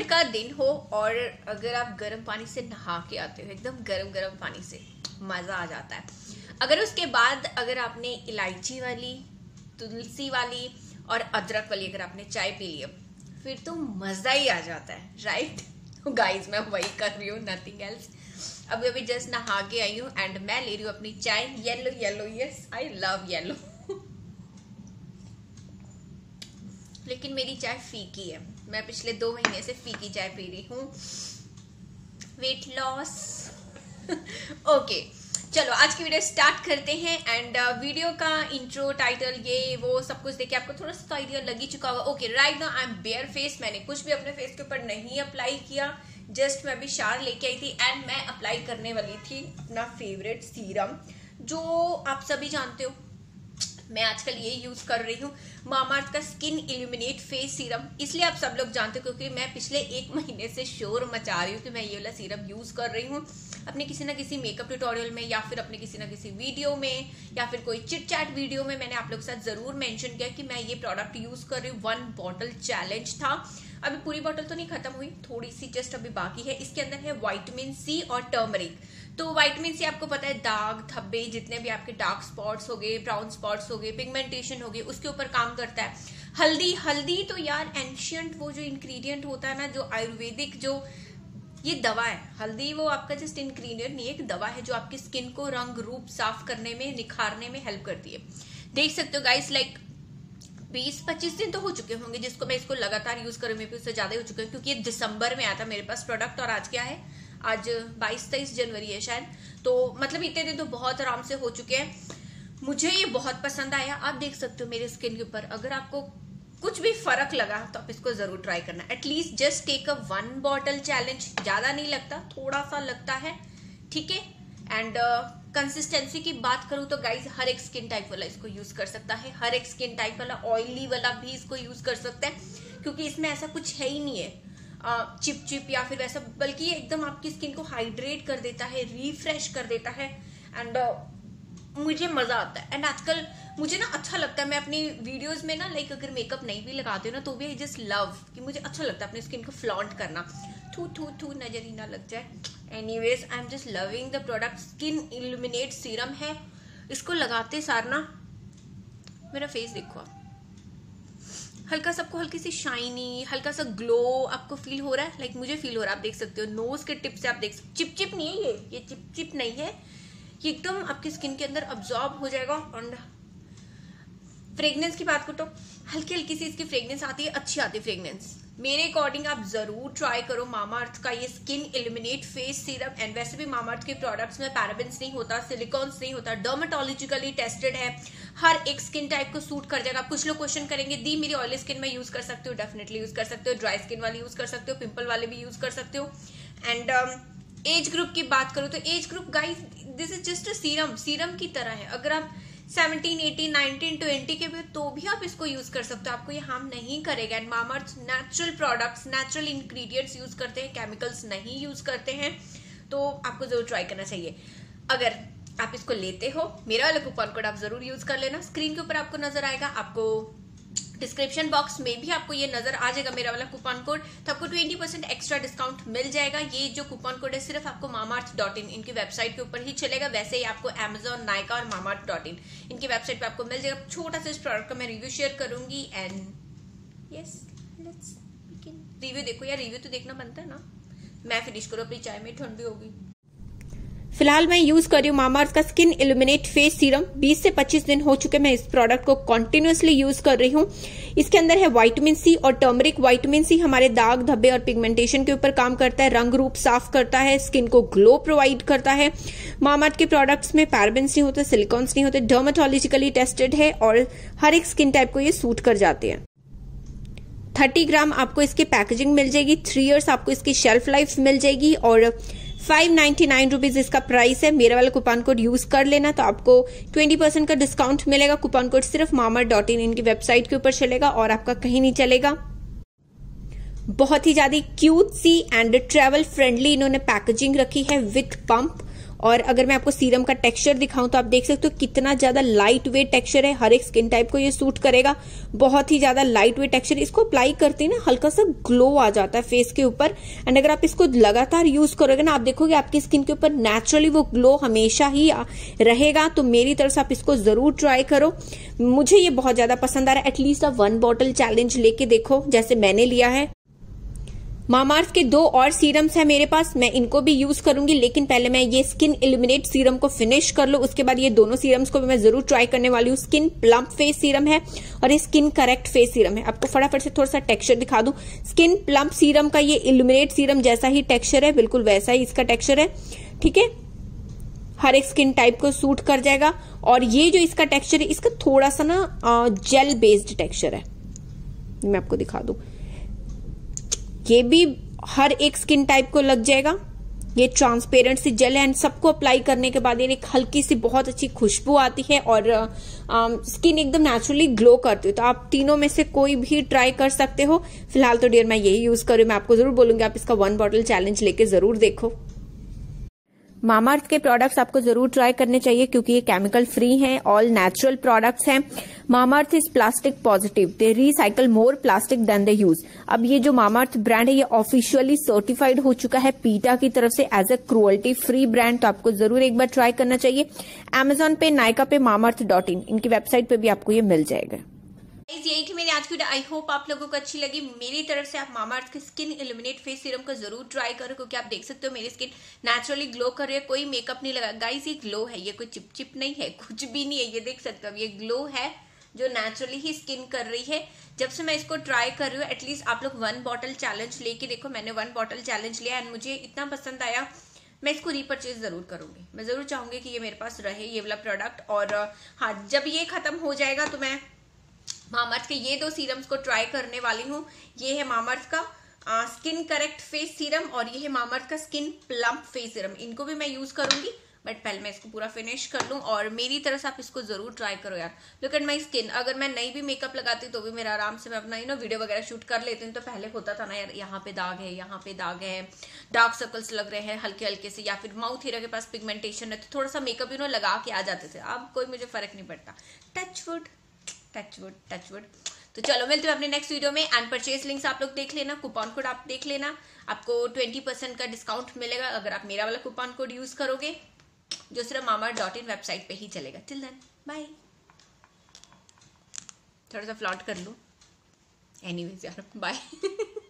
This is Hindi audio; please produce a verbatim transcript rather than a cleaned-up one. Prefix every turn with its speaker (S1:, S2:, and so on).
S1: का दिन हो और अगर आप गर्म पानी से नहा के आते हो, एकदम गर्म गर्म पानी से, मजा आ जाता है। अगर उसके बाद अगर आपने इलायची वाली, तुलसी वाली और अदरक वाली अगर आपने चाय पी ली, फिर तो मजा ही आ जाता है, राइट? तो गाइस मैं वही कर रही हूँ, नथिंग एल्स। अभी अभी जस्ट नहा के आई हूँ एंड मैं ले रही हूँ अपनी चाय yellow yellow. Yes, I love yellow. लेकिन मेरी चाय फीकी है, मैं पिछले दो महीने से फीकी चाय पी रही हूँ। Weight loss. ओके, चलो आज की वीडियो स्टार्ट करते हैं। एंड वीडियो का इंट्रो, टाइटल, ये वो सब कुछ देखिए आपको थोड़ा सा आइडिया लग ही चुका होगा। Okay, right now I am bare face. मैंने कुछ भी अपने फेस के ऊपर नहीं अप्लाई किया, जस्ट मैं अभी शार लेके आई थी एंड मैं अप्लाई करने वाली थी अपना फेवरेट सीरम, जो आप सभी जानते हो मैं आजकल ये यूज कर रही हूँ, मामाअर्थ का स्किन इल्यूमिनेट फेस सीरम। इसलिए आप सब लोग जानते हो क्योंकि मैं पिछले एक महीने से शोर मचा रही हूँ कि मैं ये वाला सीरम यूज कर रही हूँ अपने किसी ना किसी मेकअप ट्यूटोरियल में, या फिर अपने किसी ना किसी वीडियो में, या फिर कोई चिट चैट वीडियो में मैंने आप लोग के साथ जरूर मेंशन किया कि मैं ये प्रोडक्ट यूज कर रही हूँ। वन बॉटल चैलेंज था, अभी पूरी बॉटल तो नहीं खत्म हुई, थोड़ी सी जस्ट अभी बाकी है। इसके अंदर है विटामिन सी और टर्मरिक। तो विटामिन सी आपको पता है दाग धब्बे, जितने भी आपके डार्क स्पॉट्स हो गए, ब्राउन स्पॉट्स हो गए, पिगमेंटेशन हो गई, उसके ऊपर काम करता है। हल्दी, हल्दी तो यार एंशियंट वो जो इंग्रेडिएंट होता है ना, जो आयुर्वेदिक, जो ये दवा है। हल्दी वो आपका जस्ट इंग्रेडिएंट नहीं, एक दवा है जो आपकी स्किन को रंग रूप साफ करने में, निखारने में हेल्प करती है। देख सकते हो गाइस, लाइक बीस पच्चीस दिन तो हो चुके होंगे जिसको मैं इसको लगातार यूज कर रही हूँ, उससे ज्यादा हो चुके हैं क्योंकि ये दिसंबर में आया था मेरे पास प्रोडक्ट, और आज क्या है, आज बाईस तेईस जनवरी है शायद। तो मतलब इतने दिन तो बहुत आराम से हो चुके हैं। मुझे ये बहुत पसंद आया। आप देख सकते हो मेरे स्किन के ऊपर, अगर आपको कुछ भी फर्क लगा तो आप इसको जरूर ट्राई करना। At least just take a one bottle challenge, ज्यादा नहीं लगता, थोड़ा सा लगता है, ठीक है। एंड कंसिस्टेंसी की बात करूं तो गाइज हर एक स्किन टाइप वाला इसको यूज कर सकता है, हर एक स्किन टाइप वाला, ऑयली वाला भी इसको यूज कर सकता है, क्योंकि इसमें ऐसा कुछ है ही नहीं है चिप चिप या फिर वैसा, बल्कि ये एकदम आपकी स्किन को हाइड्रेट कर देता है, रिफ्रेश कर देता है। एंड uh, मुझे मजा आता है। एंड आजकल मुझे ना अच्छा लगता है, मैं अपनी वीडियोस में ना लाइक अगर मेकअप नहीं भी लगाती हूँ ना तो भी आई जस्ट लव कि मुझे अच्छा लगता है अपनी स्किन को फ्लॉन्ट करना। थू थू थू नजर ही ना लग जाए। Anyways I am just loving the product. Skin illuminate serum है, इसको लगाते सार ना मेरा फेस देखो, हल्का सबको हल्की सी शाइनी, हल्का सा ग्लो आपको फील हो रहा है, लाइक मुझे फील हो रहा है। आप देख सकते हो नोज के टिप से, आप देख सकते, चिप चिप नहीं है ये ये चिप चिप नहीं है, ये एकदम आपकी स्किन के अंदर अब्सॉर्ब हो जाएगा। और फ्रेग्रेंस की बात करो तो हल्की हल्की सी इसकी फ्रेग्रेंस आती है, अच्छी आती है फ्रेग्रेंस। मेरे अकॉर्डिंग आप जरूर ट्राई करो मामाअर्थ का ये skin illuminate face serum. And वैसे भी मामाअर्थ के प्रोडक्ट्स में पैराबेन्स नहीं होता, सिलिकॉन्स नहीं होता, डर्मेटोलॉजिकली टेस्टेड है, हर एक स्किन टाइप को सूट कर जाएगा। कुछ लोग क्वेश्चन करेंगे दी मेरी ऑयली स्किन में यूज कर सकते हो, डेफिनेटली यूज कर सकते हो, ड्राई स्किन वाले यूज कर सकते हो, पिंपल वाले भी यूज कर सकते हो। एंड एज ग्रुप की बात करो तो age group guys this is just a serum, serum की तरह है। अगर आप सेवनटीन, एटीन, नाइनटीन, ट्वेंटी के भी तो भी आप इसको यूज कर सकते हो, आपको ये हार्म नहीं करेगा। And Mamaearth natural products, natural ingredients use करते हैं, केमिकल्स नहीं यूज करते हैं, तो आपको जरूर ट्राई करना चाहिए। अगर आप इसको लेते हो, मेरा वाला कूपन कोड आप जरूर यूज कर लेना, स्क्रीन के ऊपर आपको नजर आएगा, आपको डिस्क्रिप्शन बॉक्स में भी आपको ये नजर आ जाएगा मेरा वाला कूपन कोड, तो आपको ट्वेंटी परसेंट एक्स्ट्रा डिस्काउंट मिल जाएगा। ये जो कूपन कोड है सिर्फ आपको मामाअर्थ डॉट इन इनकी वेबसाइट के ऊपर ही चलेगा, वैसे ही आपको अमेजॉन, नायका और मामाअर्थ डॉट इन इनकी वेबसाइट पे आपको मिल जाएगा। छोटा सा इस प्रोडक्ट का मैं रिव्यू शेयर करूंगी। And yes let's begin. Review देखो यार, रिव्यू तो देखना बनता है ना। मैं फिनिश करूँ अपनी चाय में, ठंडी होगी।
S2: फिलहाल मैं यूज कर रही हूँ मामाअर्थ का स्किन इल्यूमिनेट फेस सीरम। बीस से पच्चीस दिन हो चुके मैं इस प्रोडक्ट को कंटिन्यूअसली यूज कर रही हूँ। इसके अंदर है विटामिन सी और टर्मरिक। विटामिन सी हमारे दाग धब्बे और पिगमेंटेशन के ऊपर काम करता है, रंग रूप साफ करता है, स्किन को ग्लो प्रोवाइड करता है। मामाअर्थ के प्रोडक्ट्स में पैराबेन्स नहीं होते, सिलिकॉन्स नहीं होते, डर्मेटोलॉजिकली टेस्टेड है और हर एक स्किन टाइप को ये सूट कर जाते हैं। थर्टी ग्राम आपको इसकी पैकेजिंग मिल जाएगी, थ्री इयर्स आपको इसकी शेल्फ लाइफ मिल जाएगी और फाइव नाइन्टी नाइन रुपीज इसका प्राइस है। मेरा वाला कूपन कोड यूज कर लेना तो आपको ट्वेंटी परसेंट का डिस्काउंट मिलेगा। कूपन कोड सिर्फ मामाअर्थ डॉट इन इनकी वेबसाइट के ऊपर चलेगा और आपका कहीं नहीं चलेगा। बहुत ही ज्यादा क्यूट सी एंड ट्रेवल फ्रेंडली इन्होंने पैकेजिंग रखी है विथ पंप, और अगर मैं आपको सीरम का टेक्सचर दिखाऊं तो आप देख सकते हो कितना ज्यादा लाइट वेट टेक्सचर है, हर एक स्किन टाइप को ये सूट करेगा, बहुत ही ज्यादा लाइट वेट टेक्सचर। इसको अप्लाई करते ही ना हल्का सा ग्लो आ जाता है फेस के ऊपर, एंड अगर आप इसको लगातार यूज करोगे ना आप देखोगे आपकी स्किन के ऊपर नेचुरली वो ग्लो हमेशा ही रहेगा। तो मेरी तरफ से आप इसको जरूर ट्राई करो, मुझे ये बहुत ज्यादा पसंद आ रहा है। एटलीस्ट आप वन बॉटल चैलेंज लेके देखो जैसे मैंने लिया है। मामाअर्थ के दो और सीरम्स है मेरे पास, मैं इनको भी यूज करूंगी, लेकिन पहले मैं ये स्किन इल्यूमिनेट सीरम को फिनिश कर लूं, उसके बाद ये दोनों सीरम्स को भी मैं जरूर ट्राई करने वाली हूँ। स्किन प्लम्प फेस सीरम है और ये स्किन करेक्ट फेस सीरम है। आपको फटाफट से थोड़ा सा टेक्सचर दिखा दूं। स्किन प्लम्प सीरम का ये इल्यूमिनेट सीरम जैसा ही टेक्सचर है, बिल्कुल वैसा ही इसका टेक्सचर है, ठीक है, हर एक स्किन टाइप को सूट कर जाएगा। और ये जो इसका टेक्सचर है इसका थोड़ा सा ना जेल बेस्ड टेक्सचर है, मैं आपको दिखा दूं, ये भी हर एक स्किन टाइप को लग जाएगा। ये ट्रांसपेरेंट सी जेल है एंड सबको अप्लाई करने के बाद ये एक हल्की सी बहुत अच्छी खुशबू आती है और स्किन एकदम नेचुरली ग्लो करती है। तो आप तीनों में से कोई भी ट्राई कर सकते हो। फिलहाल तो डियर मैं यही यूज करूँ, मैं आपको जरूर बोलूंगी आप इसका वन बॉटल चैलेंज लेके जरूर देखो। मामाअर्थ के प्रोडक्ट्स आपको जरूर ट्राई करने चाहिए क्योंकि ये केमिकल फ्री हैं, ऑल नेचुरल प्रोडक्ट्स हैं। Mamaearth is plastic positive, they recycle more plastic than they use. अब ये जो मामाअर्थ ब्रांड है ये ऑफिशियली सर्टिफाइड हो चुका है पीटा की तरफ से as a cruelty free brand, तो आपको जरूर एक बार ट्राई करना चाहिए। अमेजोन पे, नायका पे, मामाअर्थ डॉट इन इनकी वेबसाइट पे भी आपको ये मिल जाएगा।
S1: यही थी मेरी आज की वीडियो, आई होप आप लोगों को अच्छी लगी। मेरी तरफ से आप मामाअर्थ के स्किन इल्यूमिनेट फेस सीरम को जरूर ट्राई करो क्योंकि आप देख सकते हो मेरी स्किन नेचुरली ग्लो कर रही है, कोई मेकअप नहीं लगा। गाइस ये ग्लो है, ये कोई चिप चिप नहीं है, कुछ भी नहीं है, ये देख सकते हो ये ग्लो है जो नेचुरली ही स्किन कर रही है। जब से मैं इसको ट्राई कर रही हूँ एटलीस्ट आप लोग वन बॉटल चैलेंज लेके देखो, मैंने वन बॉटल चैलेंज लिया एंड मुझे इतना पसंद आया, मैं इसको रीपरचेज जरूर करूंगी। मैं जरूर चाहूंगी कि ये मेरे पास रहे ये वाला प्रोडक्ट। और हाँ, जब ये खत्म हो जाएगा तो मैं मामाअर्थ के ये दो सीरम्स को ट्राई करने वाली हूँ। ये है मामाअर्थ का स्किन करेक्ट फेस सीरम और ये है मामाअर्थ का स्किन प्लम्प फेस सीरम, इनको भी मैं यूज करूंगी, बट पहले मैं इसको पूरा फिनिश कर लूं। और मेरी तरफ से आप इसको जरूर ट्राई करो यार, लुक एट माय स्किन। अगर मैं नहीं भी मेकअप लगाती तो भी मेरा आराम से मैं अपना यू नो वीडियो वगैरह शूट कर लेती हूँ। तो पहले होता था ना यार, यहाँ पे दाग है, यहाँ पे दाग है, डार्क सर्कल्स लग रहे हैं हल्के हल्के से, या फिर माउथ एरिया के पास पिगमेंटेशन है, तो थोड़ा सा मेकअप यू नो लगा के आ जाते थे। अब कोई मुझे फर्क नहीं पड़ता, touch wood touch wood touch wood. तो चलो मिलते हैं अपने नेक्स्ट वीडियो में। एंड परचेज लिंक्स आप लोग देख लेना, कूपन कोड आप देख लेना, आपको ट्वेंटी परसेंट का डिस्काउंट मिलेगा अगर आप मेरा वाला कूपन कोड यूज करोगे जो सिर्फ मामाअर्थ डॉट इन वेबसाइट पे ही चलेगा। Till then bye. थोड़ा सा फ्लॉट कर लूं, एनीवेज यार बाय।